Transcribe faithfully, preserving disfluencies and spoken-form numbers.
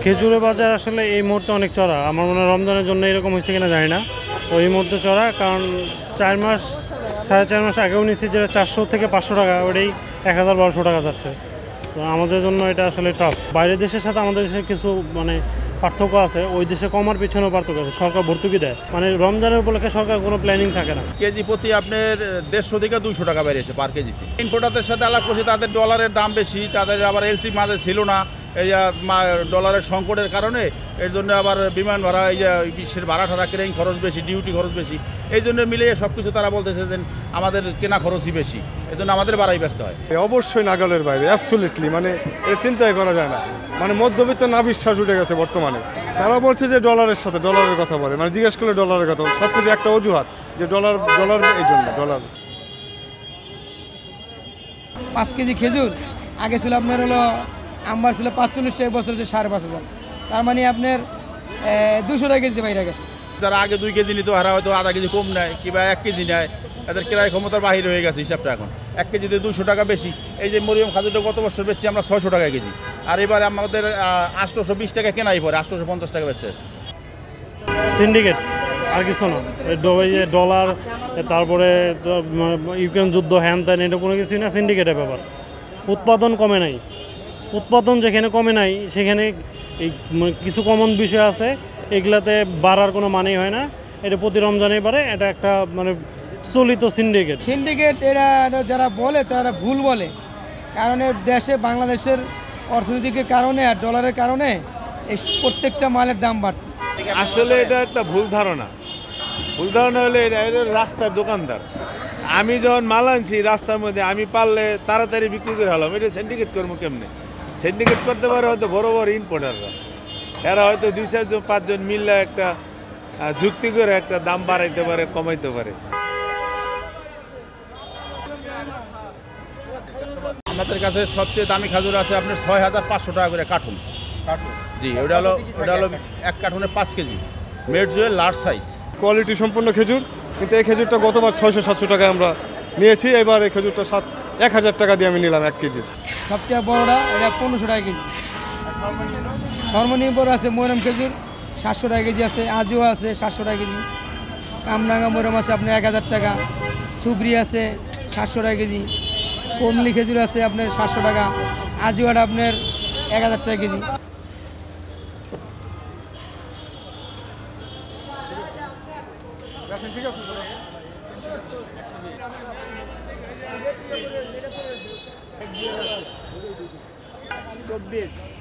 খেজুরের বাজার আসলে এই মুহূর্তে অনেক চড়া। আমার মনে হয় রমজানের জন্য এরকম হয়েছে কিনা জানি না। তো এই মুহূর্তে চড়া, কারণ চার মাস সাড়ে চার মাস আগেও নিচ্ছি যেটা চারশো থেকে পাঁচশো টাকা, ওটাই এক হাজার বারোশো টাকা যাচ্ছে। তো আমাদের জন্য এটা আসলে টাফ। বাইরের দেশের সাথে আমাদের দেশের কিছু মানে পার্থক্য আছে, ওই দেশে কমার পিছনেও পার্থক্য আছে। সরকার ভর্তুকি দেয়, মানে রমজানের উপলক্ষে সরকার কোনো প্ল্যানিং থাকে না। কেজি প্রতি আপনার দেড়শো থেকে দুইশো টাকা বেরিয়েছে পার কেজিতে। ইম্পোর্টারদের সাথে আলাপ করছি, তাদের ডলারের দাম বেশি, তাদের আবার এলসি মাঝে ছিল না, এই ডলারের সংকটের কারণে এর জন্য আবার বিমান ভাড়া, এই যে বিশ্বের ভাড়া ঠাড়া ক্রেন খরচ বেশি, ডিউটি খরচ বেশি, এই জন্য মিলিয়ে সব কিছু তারা বলতেছে যে আমাদের কেনা খরচই বেশি, এই জন্য আমাদের বাড়াই ব্যস্ত হয়। অবশ্যই নাগালের বাইরে, অ্যাবসলিউটলি, মানে এটা চিন্তাই করা যায় না। মানে মধ্যবিত্ত না বিশ্বাস উঠে গেছে বর্তমানে। তারা বলছে যে ডলারের সাথে, ডলারের কথা বলে, মানে জিজ্ঞেস করলে ডলারের কথা বলে, সব কিছু একটা অজুহাত যে ডলার ডলার এই জন্য ডলার। পাঁচ কেজি খেজুর আগে ছিল আপনার হলো আমার ছিল পাঁচচল্লিশ টাকা, বছর হচ্ছে সাড়ে পাঁচ হাজার, তার মানে আপনার দুশো টাকা কেজি বাইরে গেছে। যারা আগে দুই কেজি নিত হারা হয়তো আধা কেজি কম নেয় কিংবা এক কেজি নেয়, এদের ক্রয় ক্ষমতার বাহির হয়ে গেছে হিসাবটা। এখন এক কেজিতে দুশো টাকা বেশি। এই যে মরিয়ম খাজুরটা গত বছর বেশি আমরা ছয়শো টাকা কেজি, আর এবার আমাদের আটশোশো বিশ টাকা কেনাই পরে আটশোশো পঞ্চাশ টাকা বেচতে আছে। সিন্ডিকেট আর কিছু না, ডলার, তারপরে ইউক্রেন যুদ্ধ, হ্যান ত্যান, এটা কোনো কিছুই না, সিন্ডিকেটের ব্যাপার। উৎপাদন কমে নাই, উৎপাদন যেখানে কমে নাই সেখানে এই কিছু কমন বিষয় আছে, এগুলাতে বাড়ার কোনো মানেই হয় না। এটা প্রতি রমজানে বাড়ে, এটা একটা মানে চলিত সিন্ডিকেট। সিন্ডিকেট এরা যারা বলে তারা ভুল বলে, কারণ দেশে বাংলাদেশের অর্থনৈতিকের কারণে আর ডলারের কারণে এই প্রত্যেকটা মালের দাম বাড়ছে। আসলে এটা একটা ভুল ধারণা। ভুল ধারণা হলে এটা রাস্তার দোকানদার। আমি যখন মাল আনছি রাস্তার মধ্যে, আমি পারলে তাড়াতাড়ি বিক্রি করে হলাম, এটা সিন্ডিকেট করবো কেমনে? সিন্ডিকেট করতে পারে হয়তো বড় বড় ইম্পোর্টাররা, এরা হয়তো দুই চারজন পাঁচজন মিললে একটা যুক্তি করে একটা দাম বাড়াইতে পারে, কমাইতে পারে। আমাদের কাছে সবচেয়ে দামি খাজুর আছে আপনার ছয় হাজার পাঁচশো টাকা করে কার্টুন। জি, ওটা হলো ওটা হলো এক কার্টুনে পাঁচ KG, medjool large size, quality সম্পন্ন খেজুর। কিন্তু এই খেজুরটা গতবার ছয়শো সাতশো টাকায় আমরা নিয়েছি, এবার এই খেজুরটা সাত এক হাজার টাকা দিয়ে আমি নিলাম এক কেজি। সবচেয়ে বড়টা এটা পনেরোশো টাকা কেজি। সর্বনিম্ন আছে মরম খেজুর সাতশো টাকা কেজি আছে, আজও আছে সাতশো টাকা কেজি, কামরাঙ্গা মরম আছে আপনার এক হাজার টাকা, চুবরি আছে সাতশো টাকা কেজি, কমলি খেজুর আছে আপনার সাতশো টাকা, আজুয়াটা আপনার এক হাজার টাকা কেজি। চব্বিশ